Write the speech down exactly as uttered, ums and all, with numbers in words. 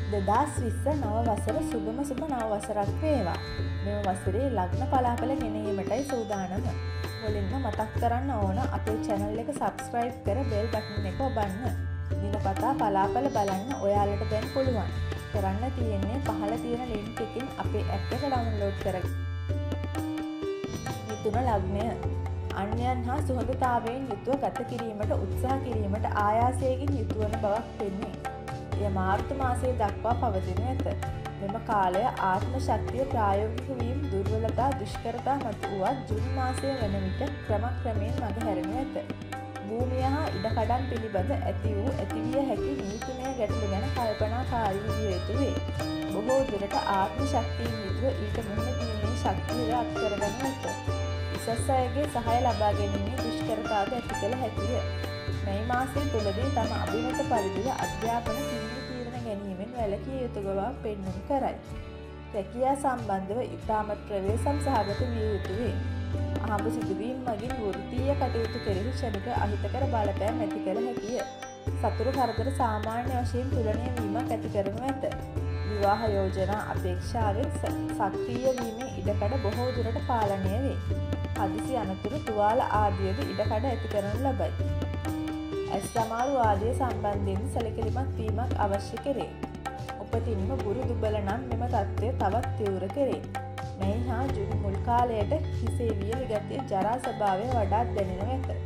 දෙදාස් විස්ස නව වසර සුබම සුබ නව වසරක් වේවා. මෙම වසරේ ලග්න පලාපල ගෙනීමටයි සූදානම. මුලින්ම මතක් කරන්න ඕන අපේ channel එක subscribe කර bell button එක ඔබන්න. දිනපතා පලාපල බලන්න ඔයාලට දැන් පුළුවන්. කරන්න තියෙන්නේ පහළ තියෙන link එකකින් අපේ app එක download කරගන්න. මිථුන ලග්නය අන්‍යයන් හා සුහදතාවයෙන් යුතුව ගත කිරීමට උත්සාහ කිරීමට ආයාසයෙන් යුතු වන බවක් පෙනේ. එය මාර්තු මාසයේ දක්වා පවතිනු ඇත. මෙම කාලය ආත්ම ශක්තිය ප්‍රායෝගික වීම දුර්වලතා දුෂ්කරතා මත වුවත් ජූන් මාසයේ වන විට ක්‍රමක්‍රමයෙන් මගහැරෙනු ඇත. භූමිය හා ඉඩකඩම් පිළිබඳ ඇති වූ ඇතිවිය හැකි නීතිමය ගැටලු ගැන කල්පනාකාරී විය යුතු වේ. බොහෝ දුරට ආත්ම ශක්තියෙන් යුතුව ඊට මුහුණ දීමේ ශක්තිය අත් කරගනු ඇත. උසස් අයගේ සහාය ලබා ගැනීමේ දුෂ්කරතාද ඇති කළ හැකිය. මේ මාසයේ තුලදී තම අභිමත පරිදිව අධ්‍යාපන තීන්දුව තීරණ ගැනීමෙන් වැළකී යුතු බව පෙන්වුම් කරයි. රැකියා සම්බන්ධව ඉතාමත් ප්‍රවේශම් සහගත විය යුතු වේ. අහඹ සිදුවීම් මගින් වෘත්තීය කටයුතු කෙරෙහි ක්ෂණික අහිතකර බලපෑම් ඇති කළ හැකිය. සතුරු කරදර සාමාන්‍ය වශයෙන් තුලනය වීමක් ඇති කරනු ඇත. විවාහ යෝජනා අපේක්ෂාවෙන් සක්‍රිය වීමේ ඉඩකඩ බොහෝ දුරට පාලනය වේ. හදිසි අනතුරු තුවාල ආදියද ඉඩකඩ ඇති කරනු ලබයි. ඇස් සමාරු ආදිය සම්බන්ධයෙන් සැලකිලිමත් වීමක් අවශ්‍ය කෙරේ. උපතින්ම ගුරු දුබල නම් මෙම තත්ත්වය තවත් තීව්‍ර කෙරේ. මේ හා ජූන් මුල් කාලයට හිසේ වියලි ගතිය ජරා ස්වභාවය වඩාත් දැනෙනු ඇත.